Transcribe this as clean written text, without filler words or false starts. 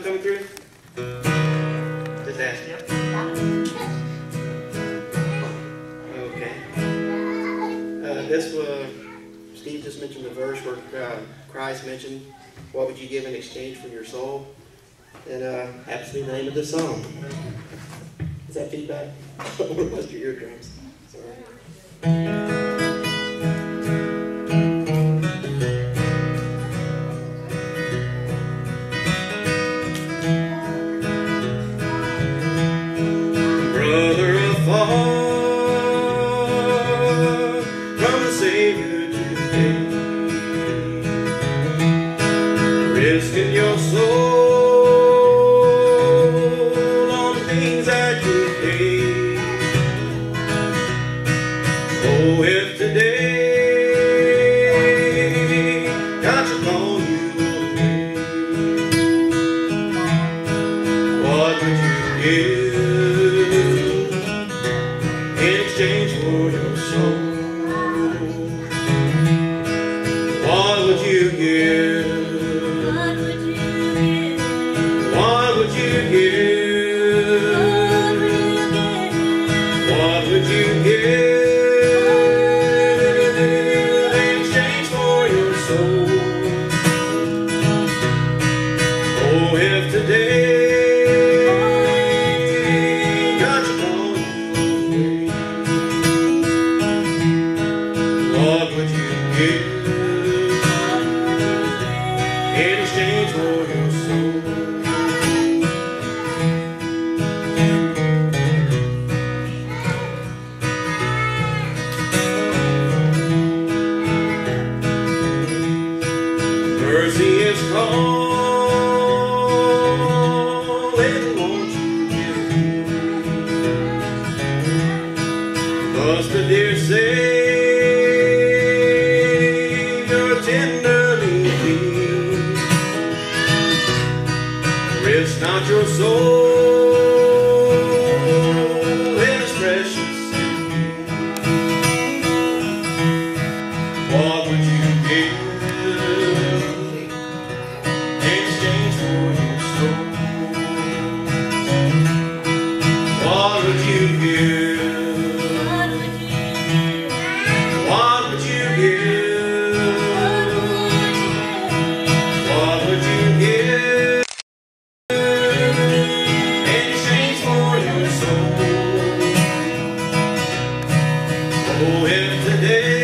coming through? Just asking. Okay. This was, Steve just mentioned the verse where Christ mentioned, what would you give in exchange for your soul? And happens to be the name of this song. Is that feedback? Or was your eardrums? Sorry. Brother afar from the Savior today, risking your soul on things that you hate. Oh, if today God should call you away, what would you give in exchange for your soul? What would you give? What would you give? What would you give in exchange for your soul? Oh, if today God should call you away, what would you give in exchange for your soul? Mercy is calling, won't you give me? Must the dear Savior tenderly plead, risk not your soul in His precious hand. What would you give in exchange for your soul? What would you give? What would you give? What would you give in exchange for your soul? Oh, if today